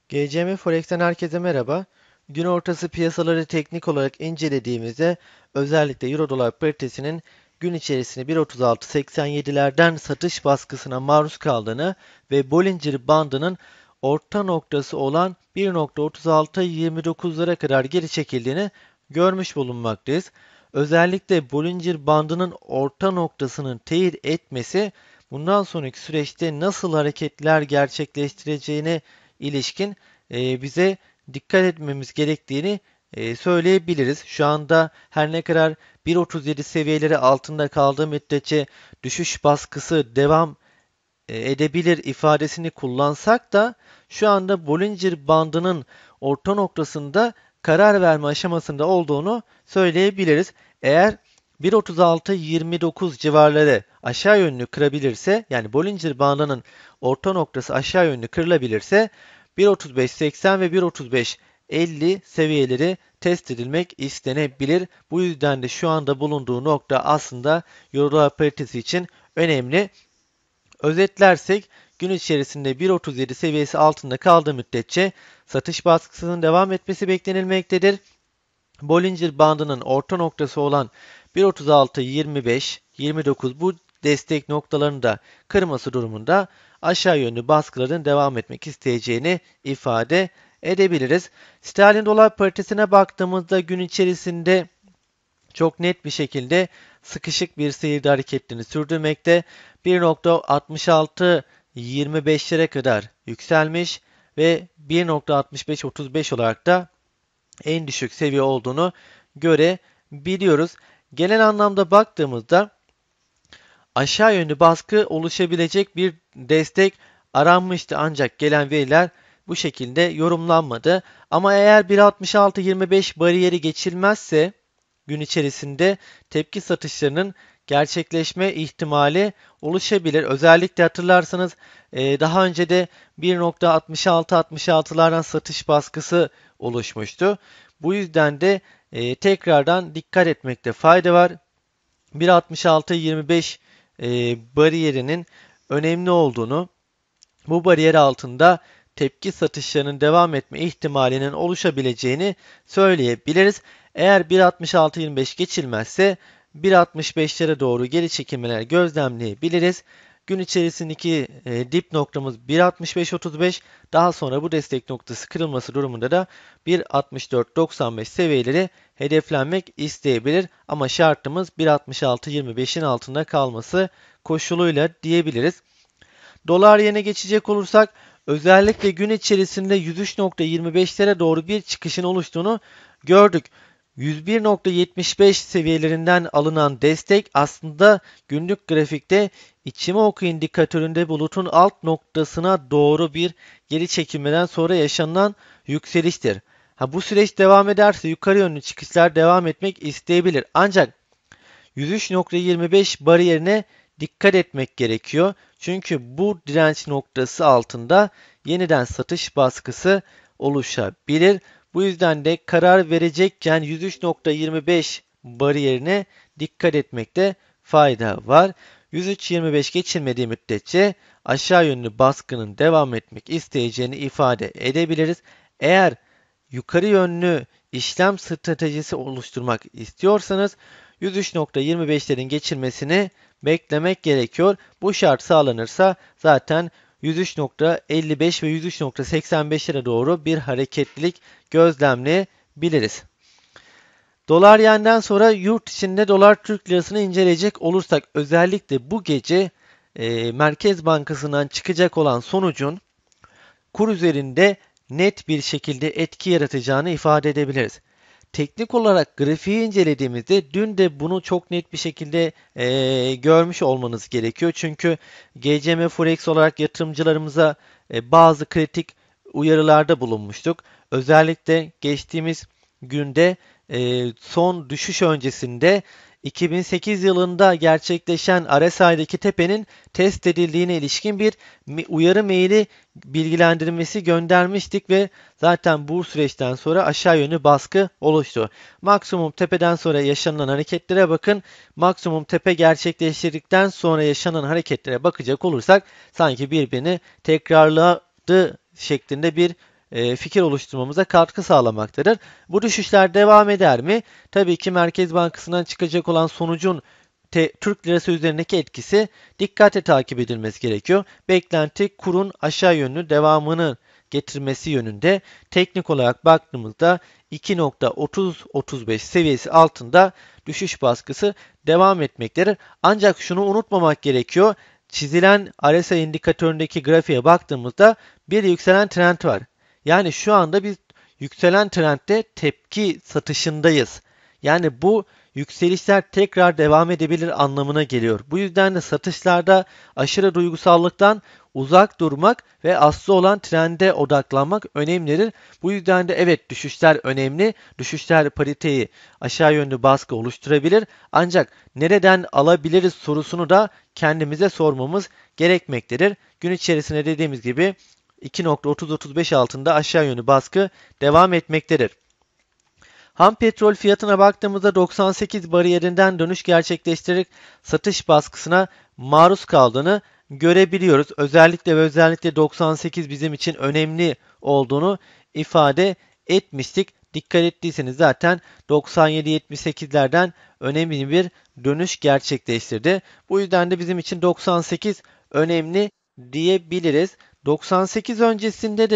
GCM Forex'ten herkese merhaba. Gün ortası piyasaları teknik olarak incelediğimizde özellikle Euro-Dolar paritesinin gün içerisinde 1.3687'lerden satış baskısına maruz kaldığını ve Bollinger bandının orta noktası olan 1.3629'lara kadar geri çekildiğini görmüş bulunmaktayız. Özellikle Bollinger bandının orta noktasının teyit etmesi bundan sonraki süreçte nasıl hareketler gerçekleştireceğine ilişkin bize dikkat etmemiz gerektiğini söyleyebiliriz. Şu anda her ne kadar 1.37 seviyeleri altında kaldığı müddetçe düşüş baskısı devam edebilir ifadesini kullansak da şu anda Bollinger bandının orta noktasında karar verme aşamasında olduğunu söyleyebiliriz. Eğer 1.36-29 civarları aşağı yönlü kırabilirse, yani Bollinger bandının orta noktası aşağı yönlü kırılabilirse 1.35-80 ve 1.35-50 seviyeleri test edilmek istenebilir. Bu yüzden de şu anda bulunduğu nokta aslında Euro paritesi için önemli. Özetlersek gün içerisinde 1.37 seviyesi altında kaldığı müddetçe satış baskısının devam etmesi beklenilmektedir. Bollinger bandının orta noktası olan 1.36, 25, 29 bu destek noktalarını da kırması durumunda aşağı yönlü baskıların devam etmek isteyeceğini ifade edebiliriz. Sterlin dolar paritesine baktığımızda gün içerisinde çok net bir şekilde sıkışık bir seyirde hareketlerini sürdürmekte. 1.6625'lere kadar yükselmiş ve 1.6535 olarak da en düşük seviye olduğunu görebiliyoruz. Genel anlamda baktığımızda aşağı yönlü baskı oluşabilecek bir destek aranmıştı, ancak gelen veriler bu şekilde yorumlanmadı. Ama eğer 1.6625 bariyeri geçilmezse gün içerisinde tepki satışlarının gerçekleşme ihtimali oluşabilir. Özellikle hatırlarsanız daha önce de 1.66-66'lardan satış baskısı oluşmuştu. Bu yüzden de tekrardan dikkat etmekte fayda var. 1.66-25 bariyerinin önemli olduğunu, bu bariyer altında tepki satışlarının devam etme ihtimalinin oluşabileceğini söyleyebiliriz. Eğer 1.66-25 geçilmezse 1.65'lere doğru geri çekilmeler gözlemleyebiliriz. Gün içerisindeki dip noktamız 1.65-35, daha sonra bu destek noktası kırılması durumunda da 1.64-95 seviyeleri hedeflenmek isteyebilir. Ama şartımız 1.66-25'in altında kalması koşuluyla diyebiliriz. Dolar yene geçecek olursak özellikle gün içerisinde 103.25'lere doğru bir çıkışın oluştuğunu gördük. 101.75 seviyelerinden alınan destek aslında günlük grafikte Ichimoku indikatöründe bulutun alt noktasına doğru bir geri çekilmeden sonra yaşanılan yükseliştir. Bu süreç devam ederse yukarı yönlü çıkışlar devam etmek isteyebilir. Ancak 103.25 bariyerine dikkat etmek gerekiyor. Çünkü bu direnç noktası altında yeniden satış baskısı oluşabilir. Bu yüzden de karar verecekken 103.25 bariyerine dikkat etmekte fayda var. 103.25 geçilmediği müddetçe aşağı yönlü baskının devam etmek isteyeceğini ifade edebiliriz. Eğer yukarı yönlü işlem stratejisi oluşturmak istiyorsanız 103.25'lerin geçilmesini beklemek gerekiyor. Bu şart sağlanırsa zaten 103.55 ve 103.85'lere doğru bir hareketlilik gözlemleyebiliriz. Dolar yenden sonra yurt içinde dolar Türk lirasını inceleyecek olursak özellikle bu gece Merkez Bankası'ndan çıkacak olan sonucun kur üzerinde net bir şekilde etki yaratacağını ifade edebiliriz. Teknik olarak grafiği incelediğimizde dün de bunu çok net bir şekilde görmüş olmanız gerekiyor. Çünkü GCM Forex olarak yatırımcılarımıza bazı kritik uyarılarda bulunmuştuk. Özellikle geçtiğimiz günde son düşüş öncesinde 2008 yılında gerçekleşen RSI'deki tepenin test edildiğine ilişkin bir uyarı maili bilgilendirmesi göndermiştik ve zaten bu süreçten sonra aşağı yönlü baskı oluştu. Maksimum tepeden sonra yaşanan hareketlere bakın. Maksimum tepe gerçekleştirdikten sonra yaşanan hareketlere bakacak olursak sanki birbirini tekrarladı şeklinde bir fikir oluşturmamıza katkı sağlamaktadır. Bu düşüşler devam eder mi? Tabii ki Merkez Bankası'ndan çıkacak olan sonucun Türk lirası üzerindeki etkisi dikkatle takip edilmesi gerekiyor. Beklenti kurun aşağı yönlü devamını getirmesi yönünde. Teknik olarak baktığımızda 2.30-35 seviyesi altında düşüş baskısı devam etmektedir. Ancak şunu unutmamak gerekiyor. Çizilen RSI indikatöründeki grafiğe baktığımızda bir yükselen trend var. Yani şu anda biz yükselen trendde tepki satışındayız. Yani bu yükselişler tekrar devam edebilir anlamına geliyor. Bu yüzden de satışlarda aşırı duygusallıktan uzak durmak ve aslı olan trende odaklanmak önemlidir. Bu yüzden de evet, düşüşler önemli. Düşüşler pariteyi aşağı yönlü baskı oluşturabilir. Ancak nereden alabiliriz sorusunu da kendimize sormamız gerekmektedir. Gün içerisinde dediğimiz gibi 2.30-35 altında aşağı yönlü baskı devam etmektedir. Ham petrol fiyatına baktığımızda 98 bariyerinden dönüş gerçekleştirerek satış baskısına maruz kaldığını görebiliyoruz. Özellikle 98 bizim için önemli olduğunu ifade etmiştik. Dikkat ettiyseniz zaten 97-78'lerden önemli bir dönüş gerçekleştirdi. Bu yüzden de bizim için 98 önemli diyebiliriz. 98 öncesinde de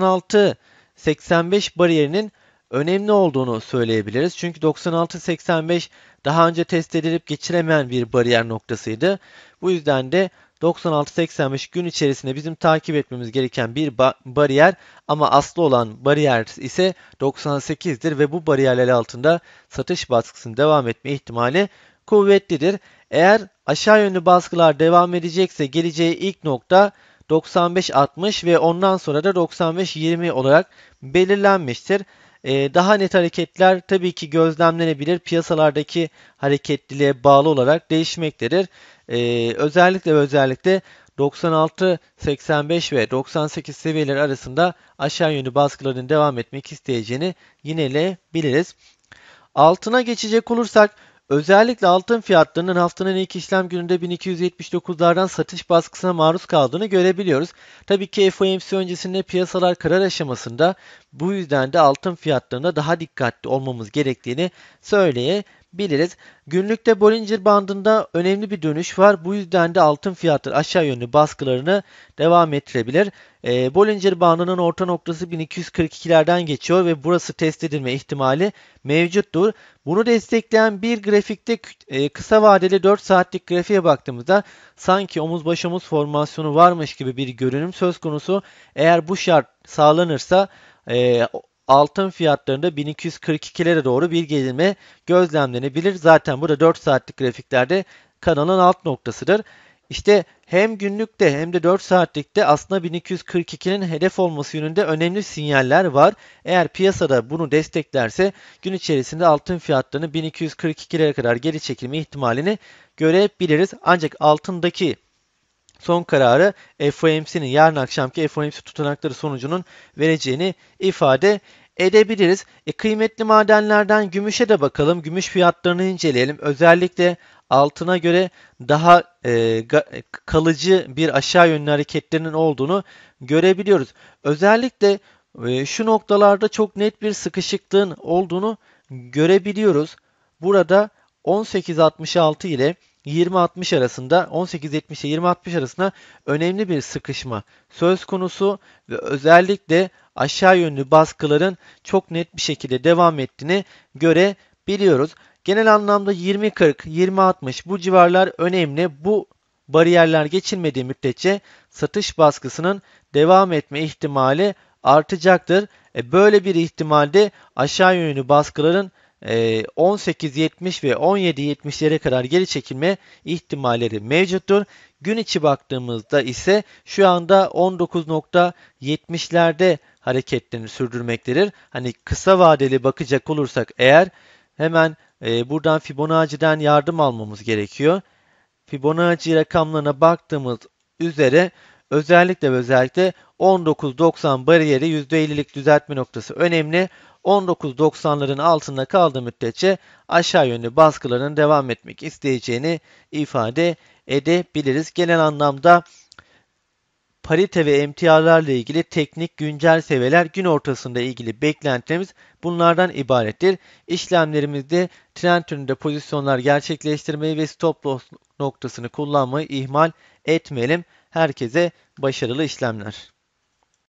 96-85 bariyerinin önemli olduğunu söyleyebiliriz. Çünkü 96-85 daha önce test edilip geçiremeyen bir bariyer noktasıydı. Bu yüzden de 96-85 gün içerisinde bizim takip etmemiz gereken bir bariyer, ama aslı olan bariyer ise 98'dir ve bu bariyerler altında satış baskısının devam etme ihtimali kuvvetlidir. Eğer aşağı yönlü baskılar devam edecekse geleceği ilk nokta 95-60 ve ondan sonra da 95-20 olarak belirlenmiştir. Daha net hareketler tabii ki gözlemlenebilir. Piyasalardaki hareketliliğe bağlı olarak değişmektedir. Özellikle 96, 85 ve 98 seviyeleri arasında aşağı yönlü baskıların devam etmek isteyeceğini yineleyebiliriz. Altına geçecek olursak, özellikle altın fiyatlarının haftanın ilk işlem gününde 1279'lardan satış baskısına maruz kaldığını görebiliyoruz. Tabii ki FOMC öncesinde piyasalar karar aşamasında, bu yüzden de altın fiyatlarında daha dikkatli olmamız gerektiğini söyleyebiliriz. Günlükte Bollinger bandında önemli bir dönüş var. Bu yüzden de altın fiyatları aşağı yönlü baskılarını devam ettirebilir. Bollinger bandının orta noktası 1242'lerden geçiyor ve burası test edilme ihtimali mevcuttur. Bunu destekleyen bir grafikte kısa vadeli 4 saatlik grafiğe baktığımızda sanki omuz baş omuz formasyonu varmış gibi bir görünüm söz konusu. Eğer bu şart sağlanırsa altın fiyatlarında 1242'lere doğru bir gerilme gözlemlenebilir. Zaten burada 4 saatlik grafiklerde kanalın alt noktasıdır. İşte hem günlükte hem de 4 saatlikte aslında 1242'nin hedef olması yönünde önemli sinyaller var. Eğer piyasada bunu desteklerse gün içerisinde altın fiyatlarının 1242'lere kadar geri çekilme ihtimalini görebiliriz. Ancak altındaki son kararı FOMC'nin yarın akşamki FOMC tutanakları sonucunun vereceğini ifade edebiliriz. Kıymetli madenlerden gümüşe de bakalım. Gümüş fiyatlarını inceleyelim. Özellikle altına göre daha kalıcı bir aşağı yönlü hareketlerinin olduğunu görebiliyoruz. Özellikle şu noktalarda çok net bir sıkışıklığın olduğunu görebiliyoruz. Burada 18.66 ile 20.60 arasında, 18.70 ile 20.60 arasında önemli bir sıkışma söz konusu ve özellikle aşağı yönlü baskıların çok net bir şekilde devam ettiğini görebiliyoruz. Genel anlamda 20.40, 20.60 bu civarlar önemli. Bu bariyerler geçilmediği müddetçe satış baskısının devam etme ihtimali artacaktır. Böyle bir ihtimalde aşağı yönlü baskıların 18.70 ve 17.70'lere kadar geri çekilme ihtimalleri mevcuttur. Gün içi baktığımızda ise şu anda 19.70'lerde hareketlerini sürdürmektedir. Hani kısa vadeli bakacak olursak eğer, hemen buradan Fibonacci'den yardım almamız gerekiyor. Fibonacci rakamlarına baktığımız üzere özellikle 19.90 bariyeri %50'lik düzeltme noktası önemli. 19.90'ların altında kaldığı müddetçe aşağı yönlü baskıların devam etmek isteyeceğini ifade edebiliriz. Genel anlamda parite ve emtialarla ilgili teknik güncel seviyeler, gün ortasında ilgili beklentilerimiz bunlardan ibarettir. İşlemlerimizde trend yönünde pozisyonlar gerçekleştirmeyi ve stop loss noktasını kullanmayı ihmal etmeyelim. Herkese başarılı işlemler.